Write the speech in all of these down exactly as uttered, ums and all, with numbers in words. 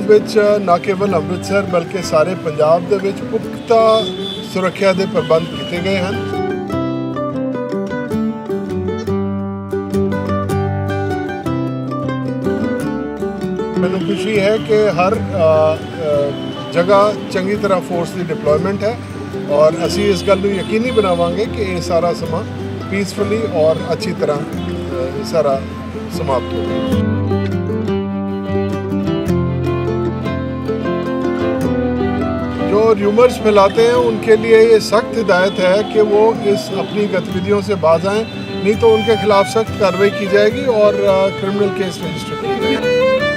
ਵਿੱਚ ਨਾ ਕੇਵਲ ਅੰਮ੍ਰਿਤਸਰ ਬਲਕਿ ਸਾਰੇ ਪੰਜਾਬ ਦੇ ਵਿੱਚ ਪੁਖਤਾ ਸੁਰੱਖਿਆ ਦੇ ਪ੍ਰਬੰਧ ਕੀਤੇ ਗਏ ਹਨ। ਮੈਨੂੰ ਖੁਸ਼ੀ ਹੈ ਕਿ ਹਰ ਜਗ੍ਹਾ ਚੰਗੀ ਤਰ੍ਹਾਂ ਫੋਰਸ ਦੀ ਡਿਪਲੋਇਮੈਂਟ ਹੈ ਔਰ ਅਸੀਂ ਇਸ ਗੱਲ ਨੂੰ ਯਕੀਨੀ ਬਣਾਵਾਂਗੇ ਕਿ ਇਹ ਸਾਰਾ ਸਮਾਂ ਪੀਸਫੁਲੀ ਔਰ ਅੱਛੀ ਤਰ੍ਹਾਂ ਸਾਰਾ समाप्त होगा। जो र्यूमर्स फैलाते हैं उनके लिए ये सख्त हिदायत है कि वो इस अपनी गतिविधियों से बाज आएं, नहीं तो उनके खिलाफ सख्त कार्रवाई की जाएगी और क्रिमिनल केस रजिस्टर किया जाएगा।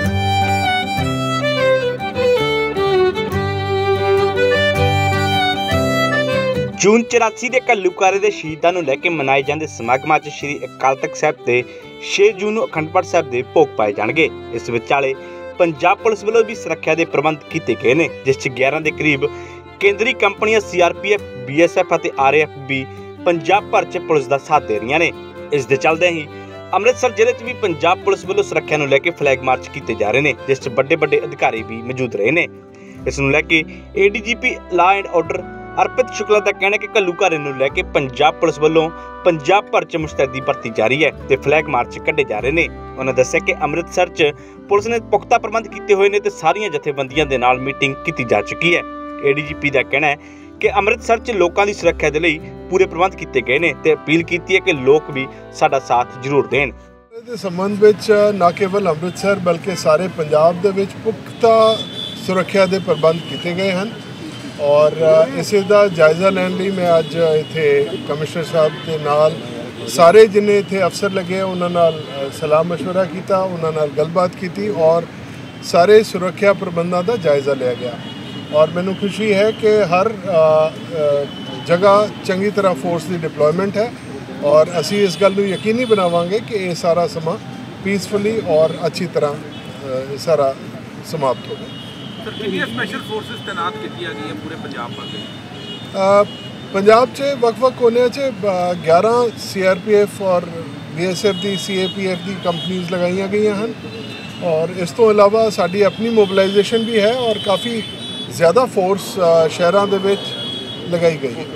जून चौरासी के घल्लूकारे के शहीदों को लैके मनाए जाते समागमां च श्री अकाल तख्त साहिब के छे जून ਨੂੰ अखंड पाठ साहिब के भोग पाए जाएंगे। इस विचाले पंजाब पुलिस वालों भी सुरक्षा के प्रबंध किए गए हैं, जिस च ग्यारह के करीब केंद्रीय कंपनियां C R P F B S F और आर ए एफ भी पंजाब भर च पुलिस का साथ दे रही ने। इस दे चलदे ही अमृतसर जिले च भी पंजाब पुलिस वालों सुरक्षा को लैके फ्लैग मार्च किए जा रहे हैं, जिस च बड़े बड़े अधिकारी भी मौजूद रहे हैं। इस नूं लैके A D G P law and order Arpit Shukla का कहना है कि घल्लूकारे नूं लैके पंजाब पुलिस वालों पंजाब भर च मुस्तैदी भरती जारी है ते फ्लैग मार्च कढ़े जा रहे हैं। उन्होंने दस्सिया कि अमृतसर च पुलिस ने पुख्ता प्रबंध किए हुए हैं ते सारियां जथेबंदियां दे नाल मीटिंग की जा चुकी है। ए डी जी पी का कहना है कि अमृतसर च लोगों की सुरक्षा के लिए पूरे प्रबंध किए गए हैं ते अपील की है कि लोग भी साडा साथ जरूर देण। इस संबंध में ना केवल अमृतसर बल्कि सारे पंजाब दे विच पुख्ता सुरक्षा के प्रबंध किए गए हैं और इस दा जायज़ा लैन लई मैं अज इत्थे कमिश्नर साहब के नाल सारे जिन्ने इत्थे अफसर लगे उन्हां नाल सलाह मशवरा किया, उन्हां नाल गलबात की और सारे सुरक्षा प्रबंधों का जायज़ा लिया गया। और मैनूं खुशी है कि हर जगह चंगी तरह फोर्स की डिप्लॉयमेंट है और असी इस गल नूं यकीनी बनावांगे कि ये सारा समा पीसफुली और अच्छी तरह सारा समाप्त होगा। सर कितनी स्पेशल फोर्सेस तैनात की गई है पूरे पंजाब पर? पंजाब च वक्-वक् कोने च ग्यारह सी आर पी एफ और बी एस एफ दी सी ए पी एफ दी कंपनीज लगाई गई हैं और इस तो अलावा साड़ी अपनी मोबिलाइजेशन भी है और काफ़ी ज़्यादा फोर्स शहरों के विच लगाई गई है।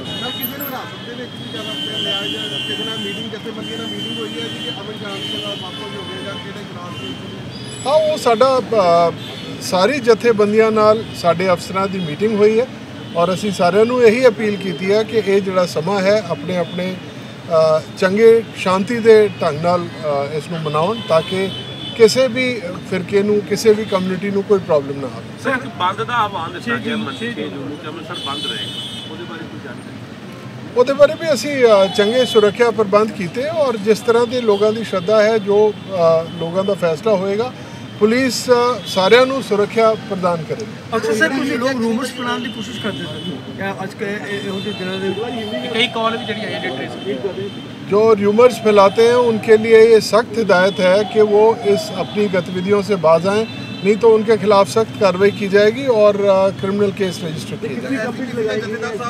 हाँ वो साडा सारी जथेबंदियां नाल साडे अफसरां दी मीटिंग हुई है और असी सारिआं नूं यही अपील की है कि ये जिहड़ा समा है अपने अपने चंगे शांति के ढंग नाल इसनूं मनाउण ताकि किसी भी फिरके नूं किसी भी कम्यूनिटी नूं कोई प्रॉब्लम ना आवे। सर बंद दा आह्वान दित्ता गया छे जून नूं अमृतसर बंद रहेगा, ਉਹਦੇ ਬਾਰੇ ਕੋਈ जानकारी? ਉਹਦੇ ਬਾਰੇ भी असी चंगे सुरक्षा प्रबंध किए और जिस तरह के लोगों की श्रद्धा है जो लोगों का फैसला होएगा पुलिस सारिਆਂ ਨੂੰ सुरक्षा प्रदान करेगी। अच्छा सर कुछ लोग रूमर्स फैलाने की कोशिश करते थे क्या आज के ਇਹੋ ਜਿਹੇ ਦਿਨਾਂ ਦੇ ਕਈ ਕਾਲ ਵੀ ਜਿਹੜੀ ਆਈ ट्रेस जो र्यूमर्स फैलाते हैं उनके लिए ये सख्त हिदायत है कि वो इस अपनी गतिविधियों से बाज आएं, नहीं तो उनके खिलाफ सख्त कार्रवाई की जाएगी और क्रिमिनल केस रजिस्टर किया जाएगा।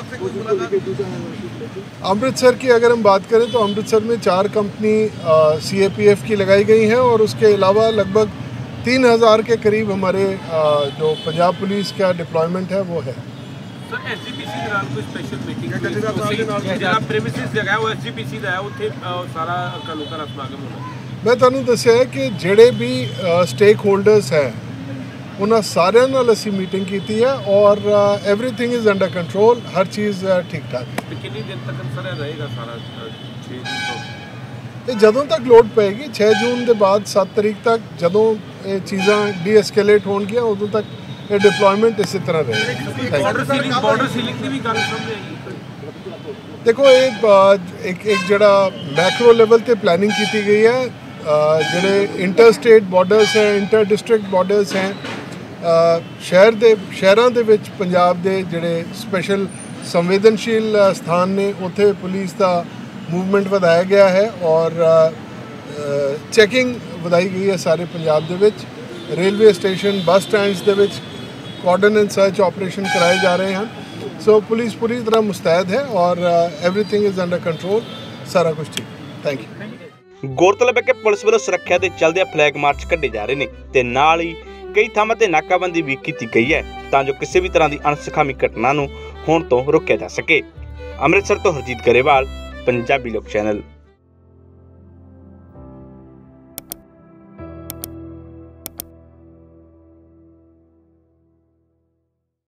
अमृतसर की अगर हम बात करें तो अमृतसर में चार company C A P F की लगाई गई हैं और उसके अलावा लगभग तीन हज़ार के करीब हमारे जो पंजाब पुलिस का डिप्लॉयमेंट है वो है। Sir S G P C दौरान कोई स्पेशल मीटिंग जिहड़ा प्रीमिसेस जगह है वो एस जी पी सी दा है उत्थे सारा घल्लूकारा समागम होना। मैं तुहानूं दस्सिया है कि जिहड़े भी स्टेक होल्डर्स हैं उन्हां सारिਆਂ ਨਾਲ ਅਸੀਂ मीटिंग की है और एवरीथिंग इज़ अंडर कंट्रोल, हर चीज़ ठीक ठाक है। कितने दिन तक सर रहेगा सारा छे जून ये जदों तक लोड पेगी छे जून के बाद सत्त तरीक तक जदों ये चीज़ां डी एस्केलेट होणगियां उदों तक ये डिप्लॉयमेंट इसी तरह रहेगी। बॉर्डर सीलिंग बॉर्डर सीलिंग की भी गल सामने आई। देखो एक एक एक जड़ा मैक्रो लेवल ते प्लानिंग की गई है, जिहड़े इंटर स्टेट बॉर्डर्स हैं इंटर डिस्ट्रिक्ट बॉर्डर्स हैं शहर दे शहरां दे विच पंजाब दे जिहड़े स्पैशल संवेदनशील स्थान ने उत्थे पुलिस का मूवमेंट वधाया गया है और चैकिंग वधाई गई है सारे पंजाब दे विच। रेलवे स्टेशन बस स्टैंड्स दे विच कॉर्डन एंड सर्च ऑपरेशन कराए जा रहे हैं। सो पुलिस पूरी तरह मुस्तैद है और एवरीथिंग इज़ अंडर कंट्रोल, सारा कुछ ठीक। Thank you. गौरतलब है कि पुलिस वालों सुरक्षा के चलदे फ्लैग मार्च कढ़े जा रहे हैं ते नाल ही कई थावां ते नाकाबंदी भी की गई है तां जो किसी भी तरह की अणसुखावी घटना नूं होण तों रोकिया जा सके। अमृतसर तो हरजीत गरेवाल, पंजाबी लोक चैनल।